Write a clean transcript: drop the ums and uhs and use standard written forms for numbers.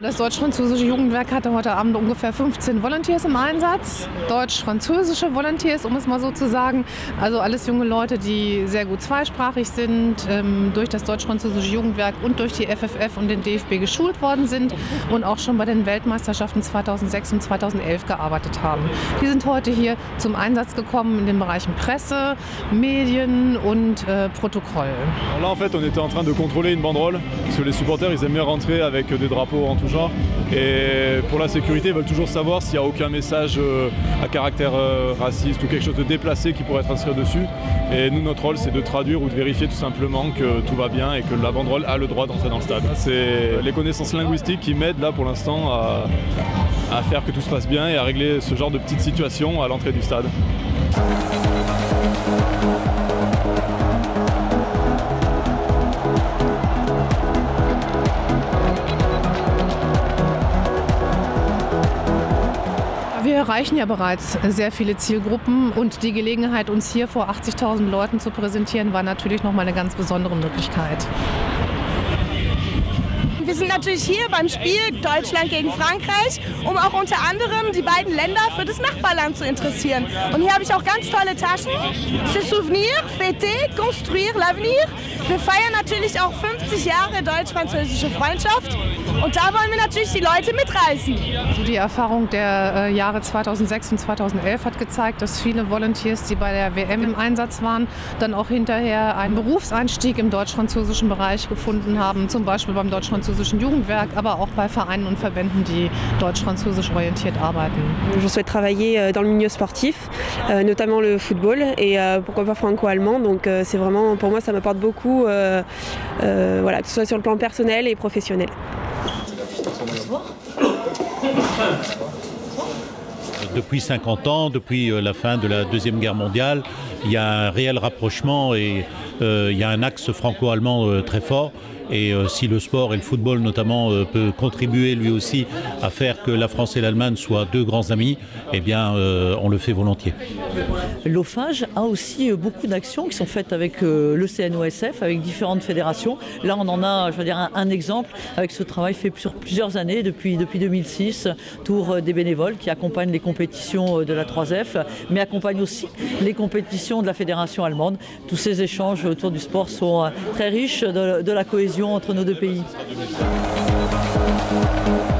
Das deutsch-französische Jugendwerk hatte heute Abend ungefähr 15 Volunteers im Einsatz. Deutsch-französische Volunteers, um es mal so zu sagen. Also alles junge Leute, die sehr gut zweisprachig sind, durch das deutsch-französische Jugendwerk und durch die FFF und den DFB geschult worden sind und auch schon bei den Weltmeisterschaften 2006 und 2011 gearbeitet haben. Die sind heute hier zum Einsatz gekommen in den Bereichen Presse, Medien und Protokoll. Là en fait on était en train de contrôler une banderole parce que les supporters ils aiment bien rentrer avec des drapeaux en tout genre et pour la sécurité ils veulent toujours savoir s'il n'y a aucun message à caractère raciste ou quelque chose de déplacé qui pourrait être inscrit dessus et nous notre rôle c'est de traduire ou de vérifier tout simplement que tout va bien et que la banderole a le droit d'entrer dans le stade. C'est les connaissances linguistiques qui m'aident là pour l'instant à faire que tout se passe bien et à régler ce genre de petites situations à l'entrée du stade. Wir erreichen ja bereits sehr viele Zielgruppen und die Gelegenheit, uns hier vor 80.000 Leuten zu präsentieren, war natürlich noch mal eine ganz besondere Möglichkeit. Wir sind natürlich hier beim Spiel Deutschland gegen Frankreich, um auch unter anderem die beiden Länder für das Nachbarland zu interessieren. Und hier habe ich auch ganz tolle Taschen. Se souvenir, fêter, construire l'avenir. Wir feiern natürlich auch 50 Jahre deutsch-französische Freundschaft. Und da wollen wir natürlich die Leute mitreißen. Also die Erfahrung der Jahre 2006 und 2011 hat gezeigt, dass viele Volunteers, die bei der WM im Einsatz waren, dann auch hinterher einen Berufseinstieg im deutsch-französischen Bereich gefunden haben. Zum Beispiel beim deutsch-französischen Jugendwerk, aber auch bei Vereinen und Verbänden, die deutsch-französisch orientiert arbeiten. Je souhaite travailler dans le milieu sportif, notamment le football et pourquoi pas franco-allemand. Donc c'est vraiment, pour moi, ça m'apporte beaucoup, voilà, que ce soit sur le plan personnel et professionnel. Depuis 50 ans, depuis la fin de la Deuxième Guerre mondiale, il y a un réel rapprochement et il y a un axe franco-allemand très fort. Et si le sport et le football notamment peut contribuer lui aussi à faire que la France et l'Allemagne soient deux grands amis, eh bien on le fait volontiers. L'OFAGE a aussi beaucoup d'actions qui sont faites avec le CNOSF, avec différentes fédérations. Là on en a, je veux dire, un exemple avec ce travail fait sur plusieurs années, depuis 2006, tour des bénévoles qui accompagnent les compétitions de la 3F, mais accompagnent aussi les compétitions de la fédération allemande. Tous ces échanges autour du sport sont très riches de la cohésion entre nos deux pays.